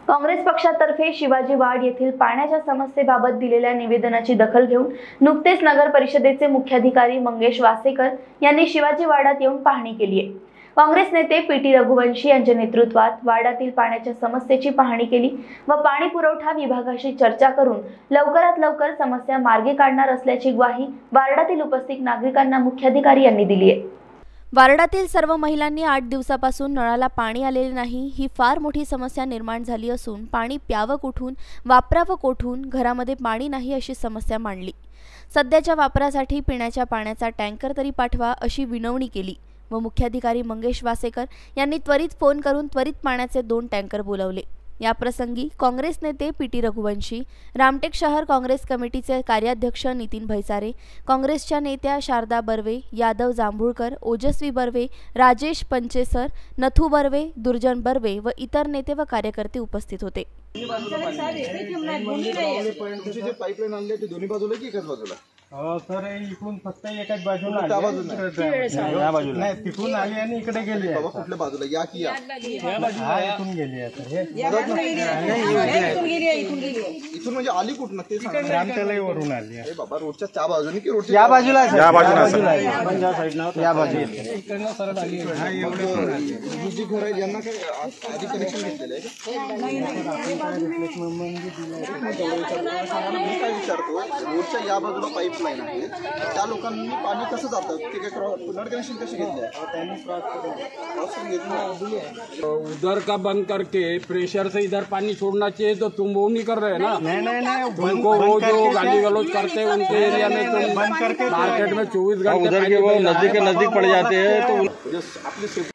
काँग्रेस पक्षातर्फे शिवाजी वाड येथील पाण्याच्या समस्येबाबत दिलेल्या निवेदनाची दखल घेऊन नुकतेच नगर परिषदेचे मुख्याधिकारी मंगेश वासेकर यांनी शिवाजी वाडात येऊन पाहणी केली आहे। काँग्रेस नेते पीटी रघुवंशी यांच्या नेतृत्वात वाडातील पाण्याच्या समस्येची पाहणी केली व पाणी पुरवठा विभागाशी चर्चा करून लवकरात लवकर समस्या मार्गी काढणार असल्याची ग्वाही वार्डातील उपस्थित नागरिकांना मुख्याधिकारी यांनी दिली आहे। वार्डातील सर्व महिलांनी 8 दिवसापासून नळाला पाणी आलेले नाही ही फार मोठी समस्या निर्माण झाली असून पाणी प्यावं कुठून वापरावं कोठून घरामध्ये पाणी नाही अशी समस्या मांडली। सध्याच्या वापरासाठी पिण्याच्या पाण्याचा टँकर तरी पाठवा अशी विनवणी केली व मुख्याधिकारी मंगेश वासेकर यांनी त्वरित फोन करून त्वरित पाण्याचे 2 टँकर बोलावले। या प्रसंगी काँग्रेस नेते पीटी रघुवंशी, रामटेक शहर काँग्रेस कमिटीचे कार्याध्यक्ष नितीन भैसारे, काँग्रेसच्या नेत्या शारदा बर्वे, यादव जांभूळकर, ओजस्वी बर्वे, राजेश पंचेसर, नथू बर्वे, दुर्जन बर्वे व इतर नेते व कार्यकर्ते उपस्थित होते। सर इकडून फक्त एकाच बाजूला त्या बाजूला नाही तिकडून आली आणि इकडे गेली आहे। कुठल्या बाजूला या की या इथून गेली आहे सर। इथून म्हणजे आली कुठून ते रामतलाई वरून आली आहे बाबा। रोडच्या त्या बाजूने की रोडच्या या बाजूला आहे, या बाजूला पंजाब साईडला या बाजूला इकडनं सरळ आली आहे। जी घर आहे यांना काय आधी कनेक्शन घेतलेलं आहे? मी काय विचारतो, रोडच्या या बाजूला पाईपलाईन आहे, त्या लोकांनी पाणी कसं जातं ते काय फ्लड कनेक्शन कसे घेतले? उधर का बंद करके प्रेशर से इधर पानी छोड़ना चाहिए, तो तुम वो नहीं कर रहे ना। नहीं तुमको वो जो गाली गलौज करते हैं उनके एरिया में तुम बंद करके मार्केट में 24 घंटे उधर के वो नजदीक पड़ जाते हैं तो आपली